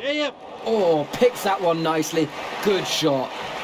here. Oh, picks that one nicely. Good shot.